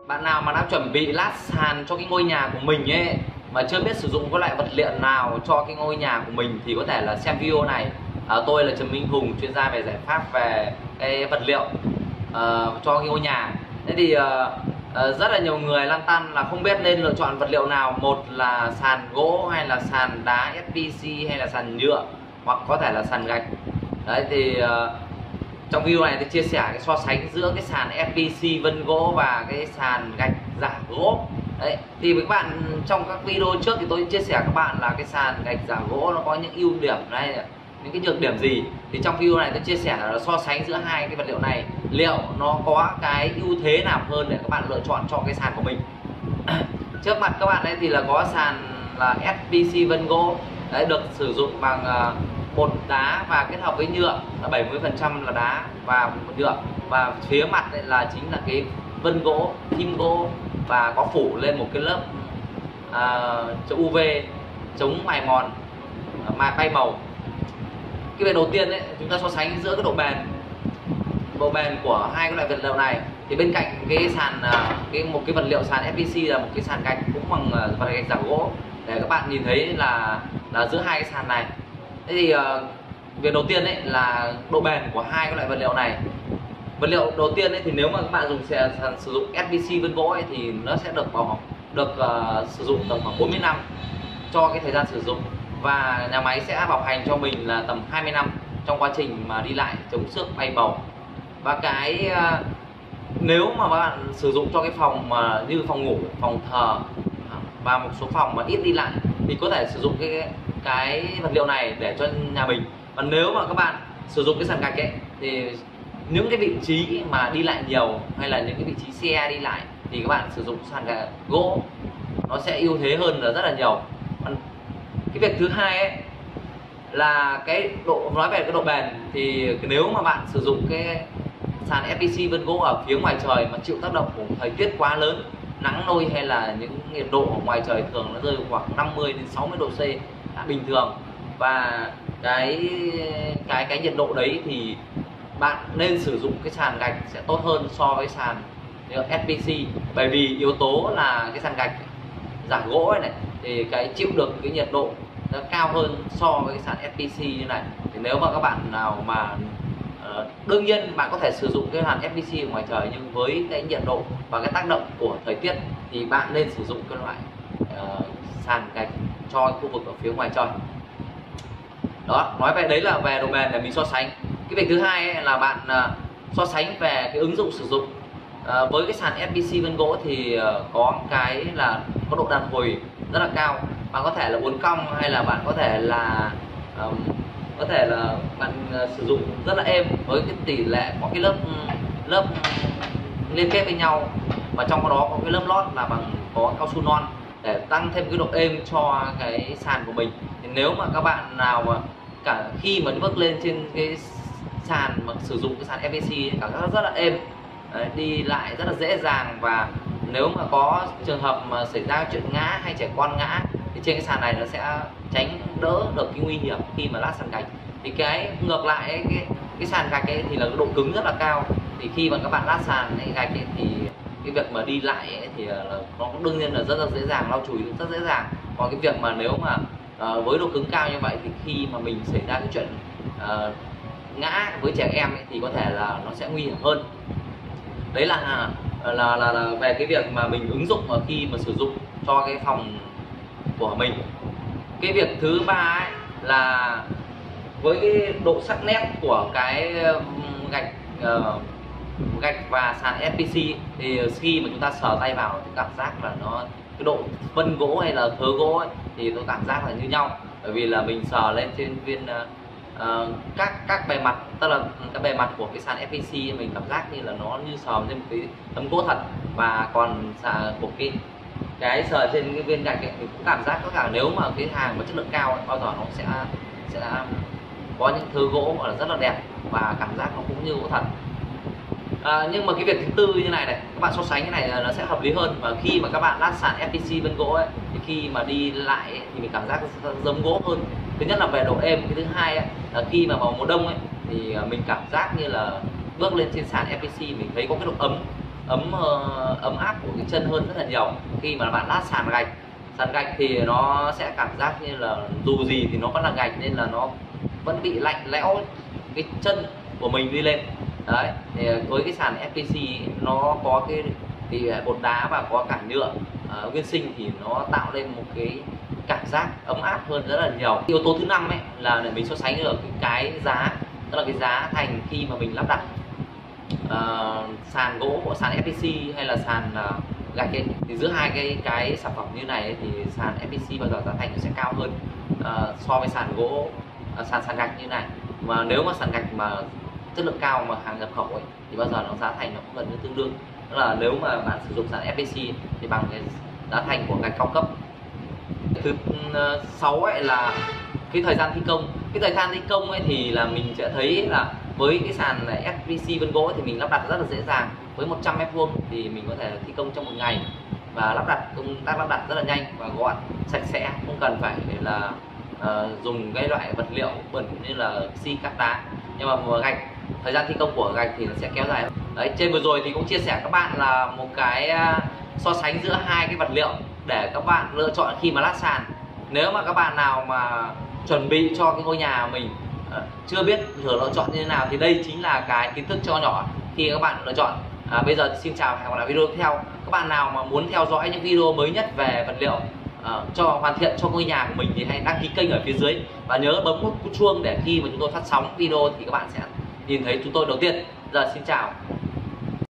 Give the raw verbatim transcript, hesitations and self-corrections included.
Bạn nào mà đang chuẩn bị lát sàn cho cái ngôi nhà của mình ấy mà chưa biết sử dụng cái loại vật liệu nào cho cái ngôi nhà của mình thì có thể là xem video này. À, tôi là Trần Minh Hùng, chuyên gia về giải pháp về cái vật liệu uh, cho cái ngôi nhà. Thế thì uh, uh, rất là nhiều người lăn tăn là không biết nên lựa chọn vật liệu nào, một là sàn gỗ hay là sàn đá ép pê xê hay là sàn nhựa hoặc có thể là sàn gạch. Đấy thì uh, trong video này tôi chia sẻ cái so sánh giữa cái sàn ép pê xê vân gỗ và cái sàn gạch giả gỗ. Đấy thì với các bạn trong các video trước thì tôi chia sẻ các bạn là cái sàn gạch giả gỗ nó có những ưu điểm này, những cái nhược điểm gì. Thì trong video này tôi chia sẻ là so sánh giữa hai cái vật liệu này, liệu nó có cái ưu thế nào hơn để các bạn lựa chọn cho cái sàn của mình. Trước mặt các bạn đấy thì là có sàn là ép pê xê vân gỗ, đấy được sử dụng bằng uh, bột đá và kết hợp với nhựa, là bảy mươi phần trăm là đá và nhựa, và phía mặt đây là chính là cái vân gỗ, kim gỗ, và có phủ lên một cái lớp uh, chống u vê, chống mài mòn, uh, mài bay màu. Cái việc đầu tiên đấy, chúng ta so sánh giữa cái độ bền độ bền của hai cái loại vật liệu này. Thì bên cạnh cái sàn uh, cái một cái vật liệu sàn ép pê xê là một cái sàn gạch cũng bằng uh, vật gạch giả gỗ, để các bạn nhìn thấy là là giữa hai cái sàn này. Thế thì uh, việc đầu tiên đấy là độ bền của hai cái loại vật liệu này. Vật liệu đầu tiên ấy thì nếu mà các bạn dùng xe, sử dụng ép pê xê vân gỗ ấy, thì nó sẽ được bảo được uh, sử dụng tầm khoảng bốn mươi năm cho cái thời gian sử dụng, và nhà máy sẽ bảo hành cho mình là tầm hai mươi năm trong quá trình mà đi lại chống xước bay bầu. Và cái uh, nếu mà bạn sử dụng cho cái phòng mà như phòng ngủ, phòng thờ và một số phòng mà ít đi lại thì có thể sử dụng cái cái vật liệu này để cho nhà mình. Và nếu mà các bạn sử dụng cái sàn gạch ấy thì những cái vị trí mà đi lại nhiều hay là những cái vị trí xe đi lại thì các bạn sử dụng sàn gạch gỗ nó sẽ ưu thế hơn là rất là nhiều. Còn cái việc thứ hai ấy là cái độ, nói về cái độ bền thì nếu mà bạn sử dụng cái sàn ép pê xê vân gỗ ở phía ngoài trời mà chịu tác động của thời tiết quá lớn, nắng nôi hay là những nhiệt độ ở ngoài trời thường nó rơi khoảng năm mươi đến sáu mươi độ C là bình thường, và cái cái cái nhiệt độ đấy thì bạn nên sử dụng cái sàn gạch sẽ tốt hơn so với sàn ép pê xê, bởi vì yếu tố là cái sàn gạch giả gỗ ấy này thì cái chịu được cái nhiệt độ nó cao hơn so với cái sàn ép pê xê như này. Thì nếu mà các bạn nào mà uh, đương nhiên bạn có thể sử dụng cái sàn ép pê xê ở ngoài trời, nhưng với cái nhiệt độ và cái tác động của thời tiết thì bạn nên sử dụng cái loại uh, sàn gạch cho khu vực ở phía ngoài trời. Đó, nói về đấy là về độ bền để mình so sánh. Cái việc thứ hai ấy là bạn uh, so sánh về cái ứng dụng sử dụng. Uh, với cái sàn ép pê xê vân gỗ thì uh, có cái là có độ đàn hồi rất là cao. Bạn có thể là uốn cong hay là bạn có thể là um, có thể là bạn uh, sử dụng rất là êm, với cái tỷ lệ có cái lớp lớp liên kết với nhau, và trong đó có cái lớp lót là bằng có cao su non để tăng thêm cái độ êm cho cái sàn của mình. Thì nếu mà các bạn nào mà cả khi mà bước lên trên cái sàn mà sử dụng cái sàn ép pê xê cảm giác rất là êm. Đấy, đi lại rất là dễ dàng, và nếu mà có trường hợp mà xảy ra chuyện ngã hay trẻ con ngã thì trên cái sàn này nó sẽ tránh đỡ được cái nguy hiểm khi mà lát sàn gạch. Thì cái ngược lại ấy, cái, cái sàn gạch ấy thì là cái độ cứng rất là cao, thì khi mà các bạn lát sàn ấy, gạch ấy, thì cái việc mà đi lại ấy, thì là nó đương nhiên là rất là dễ dàng, lau chùi rất dễ dàng. Còn cái việc mà nếu mà uh, với độ cứng cao như vậy thì khi mà mình xảy ra cái chuyện uh, ngã với trẻ em ấy, thì có thể là nó sẽ nguy hiểm hơn. Đấy là là, là là về cái việc mà mình ứng dụng ở khi mà sử dụng cho cái phòng của mình. Cái việc thứ ba ấy là với cái độ sắc nét của cái gạch uh, gạch và sàn ép pê xê thì khi mà chúng ta sờ tay vào thì cảm giác là nó cái độ vân gỗ hay là thớ gỗ ấy, thì tôi cảm giác là như nhau, bởi vì là mình sờ lên trên viên uh, Uh, các các bề mặt, tức là cái bề mặt của cái sàn ép pê xê mình cảm giác như là nó như sờ trên một cái tấm gỗ thật, và còn sàn của cái cái sờ trên cái viên gạch ấy, mình cũng cảm giác tất cả nếu mà cái hàng mà chất lượng cao ấy, bao giờ nó sẽ sẽ có những thứ gỗ là rất là đẹp và cảm giác nó cũng như gỗ thật. À, nhưng mà cái việc thứ tư như này này, các bạn so sánh cái này là nó sẽ hợp lý hơn. Và khi mà các bạn lát sàn ép pê xê vân gỗ ấy, thì khi mà đi lại ấy, thì mình cảm giác nó giống gỗ hơn. Thứ nhất là về độ êm, cái thứ hai ấy, là khi mà vào mùa đông ấy thì mình cảm giác như là bước lên trên sàn ép pê xê mình thấy có cái độ ấm, ấm uh, ấm áp của cái chân hơn rất là nhiều khi mà bạn lát sàn gạch. Sàn gạch thì nó sẽ cảm giác như là dù gì thì nó vẫn là gạch nên là nó vẫn bị lạnh lẽo cái chân của mình đi lên. Đấy, thì với cái sàn ép pê xê nó có cái thì bột đá và có cả nhựa uh, nguyên sinh thì nó tạo lên một cái cảm giác ấm áp hơn rất là nhiều. Yếu tố thứ năm ấy là để mình so sánh được cái, cái giá, tức là cái giá thành khi mà mình lắp đặt uh, sàn gỗ của sàn ép pê xê hay là sàn uh, gạch ấy, thì giữa hai cái cái sản phẩm như này ấy, thì sàn ép pê xê bao giờ giá thành nó sẽ cao hơn uh, so với sàn gỗ uh, sàn sàn gạch như này. Mà nếu mà sàn gạch mà chất lượng cao mà hàng nhập khẩu ấy, thì bao giờ nó giá thành nó cũng gần như tương đương. Tức là nếu mà bạn sử dụng sàn ép pê xê thì bằng cái giá thành của gạch cao cấp. Thứ sáu ấy là cái thời gian thi công. Cái thời gian thi công ấy thì là mình sẽ thấy là với cái sàn này ép pê xê vân gỗ thì mình lắp đặt rất là dễ dàng. Với một trăm mét vuông thì mình có thể thi công trong một ngày và lắp đặt công tác lắp đặt rất là nhanh và gọn, sạch sẽ, không cần phải là uh, dùng cái loại vật liệu bẩn như là xi cát đá. Nhưng mà gạch, thời gian thi công của gạch thì nó sẽ kéo dài. Đấy, trên vừa rồi thì cũng chia sẻ các bạn là một cái uh, so sánh giữa hai cái vật liệu để các bạn lựa chọn khi mà lát sàn. Nếu mà các bạn nào mà chuẩn bị cho cái ngôi nhà của mình uh, chưa biết thử lựa chọn như thế nào thì đây chính là cái kiến thức cho nhỏ khi các bạn lựa chọn. À, bây giờ xin chào và hẹn gặp lại video tiếp theo. Các bạn nào mà muốn theo dõi những video mới nhất về vật liệu uh, cho hoàn thiện cho ngôi nhà của mình thì hãy đăng ký kênh ở phía dưới và nhớ bấm nút chuông để khi mà chúng tôi phát sóng video thì các bạn sẽ nhìn thấy chúng tôi đầu tiên. Giờ xin chào.